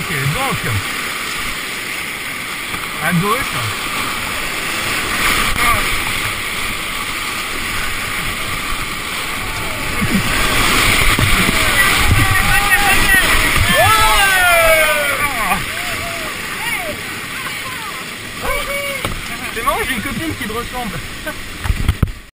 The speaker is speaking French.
Ok, donc, à gauche. C'est marrant, j'ai une copine qui te ressemble.